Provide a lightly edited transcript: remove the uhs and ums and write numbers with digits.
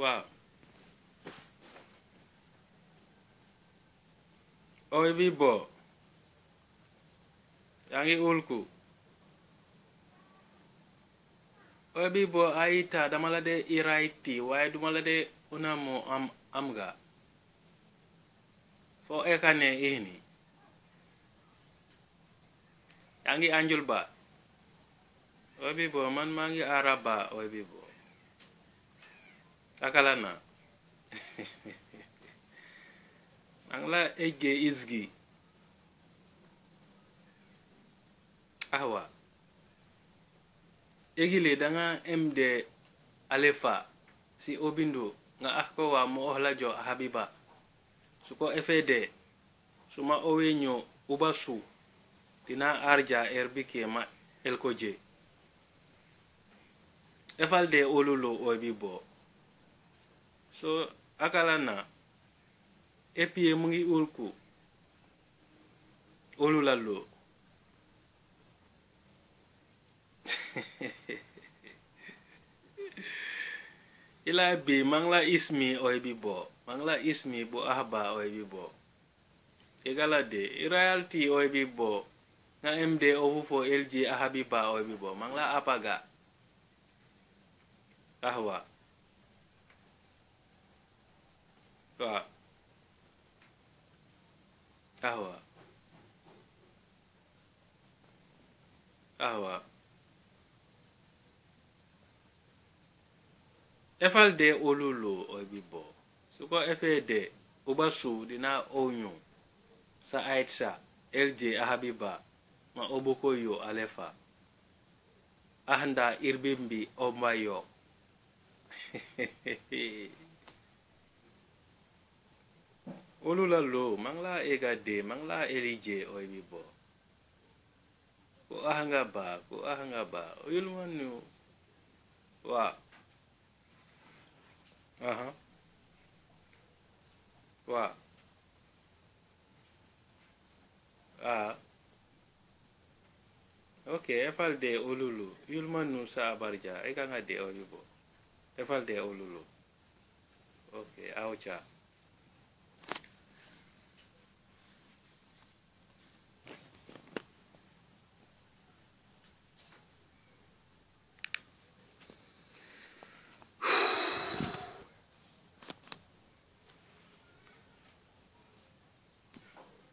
Wow. Oy bibo. Yangi ulku. Oy bibo aita dama la de iraiti waye duma la de unamo amga. Fo ekane ini. Yangi anjul ba. Oy bibo man mangi araba oy bibo. Akalana. Angla ege izgi. Ahwa. Egile danga MD alefa si obindo nga ahko wa mo ohlajo habiba. Suko FD suma owenyo ubasu dina arja erbike ma elkoje. Efalde olulo obibo. So akalana epie mungi ulku olulalo. Ila bi mangla ismi oibibo. Mangla ismi bo ahba oibibo. Egala de royalty oibibo. Na MD ovufo LG ahabiba oibibo. Mangla apaga. Ahwa. Wa. Ahwa. Ahwa. FLD olulu oibibo. Suko FD ubasu dina onyo sa aitsa LJ ahabiba ma oboko yo alefa. Ahanda irbimbi ombayo. Olulalo mangla egade mangla elije oibibo. Ko ahanga ba. Oyulwanu. Wa. Aha. Wa. Okay, FLD olulu. Yulmanu sa abarja. Eka nga de oibibo. FLD olulu. Okay, aucha.